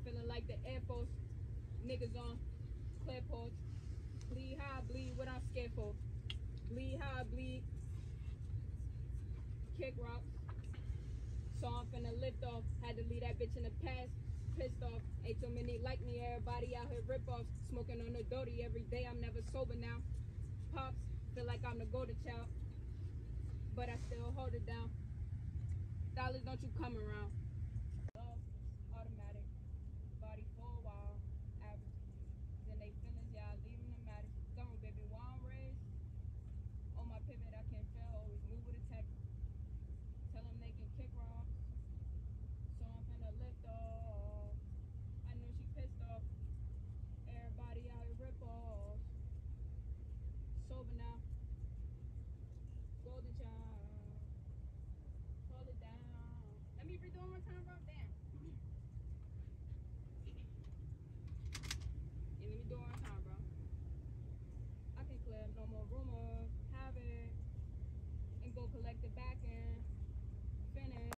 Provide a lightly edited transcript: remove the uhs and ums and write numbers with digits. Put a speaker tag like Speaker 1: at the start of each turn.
Speaker 1: feeling like the Air Force. Niggas on clear porch. Bleed how I bleed, what I'm scared for. Bleed how I bleed. Kick rocks. So I'm finna lift off. Had to leave that bitch in the past. Pissed off. Ain't too many like me. Everybody out here rip offs. Smoking on the Doty every day. I'm never sober now. Pops, feel like I'm the golden child. But I still hold it down. Dollars, don't you come around. Love, automatic. Body for a while. Average. Then they feelings, yeah, I leave them to matter. Summer, baby, while I'm raised. On my pivot, I can't fail. Always move with a tech. Tell them they can kick rocks. So I'm finna lift off. I know she pissed off. Everybody out here rip off. Sober now. Golden child. Hold it down. Let me redo it one more time, bro. Damn. Yeah, let me do it one more time, bro. I can clear no more rumors. Have it. And go collect the back end. Finish.